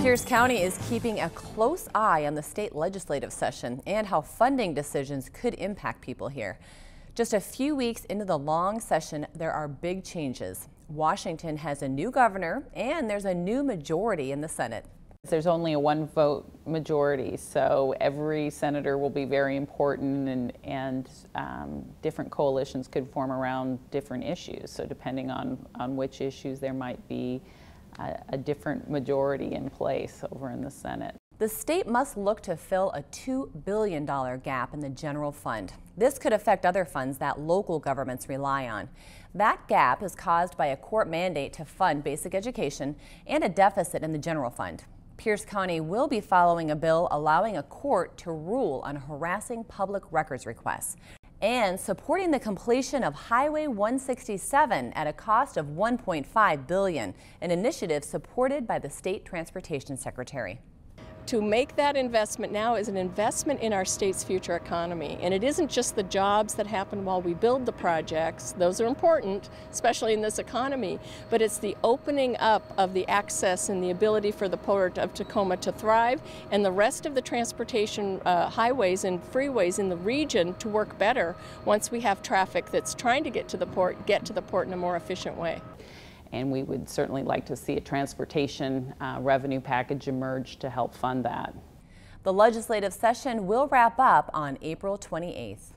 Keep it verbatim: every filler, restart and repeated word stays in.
Pierce County is keeping a close eye on the state legislative session and how funding decisions could impact people here. Just a few weeks into the long session, there are big changes. Washington has a new governor and there's a new majority in the Senate. There's only a one vote majority, so every senator will be very important, and, and um, different coalitions could form around different issues. So depending on, on which issues, there might be a, a different majority in place over in the Senate. The state must look to fill a two billion dollar gap in the general fund. This could affect other funds that local governments rely on. That gap is caused by a court mandate to fund basic education and a deficit in the general fund. Pierce County will be following a bill allowing a court to rule on harassing public records requests and supporting the completion of Highway one sixty-seven at a cost of one point five billion dollars, an initiative supported by the State Transportation Secretary. To make that investment now is an investment in our state's future economy. And it isn't just the jobs that happen while we build the projects. Those are important, especially in this economy. But it's the opening up of the access and the ability for the Port of Tacoma to thrive and the rest of the transportation uh, highways and freeways in the region to work better once we have traffic that's trying to get to the port, get to the port in a more efficient way. And we would certainly like to see a transportation uh, revenue package emerge to help fund that. The legislative session will wrap up on April twenty-eighth.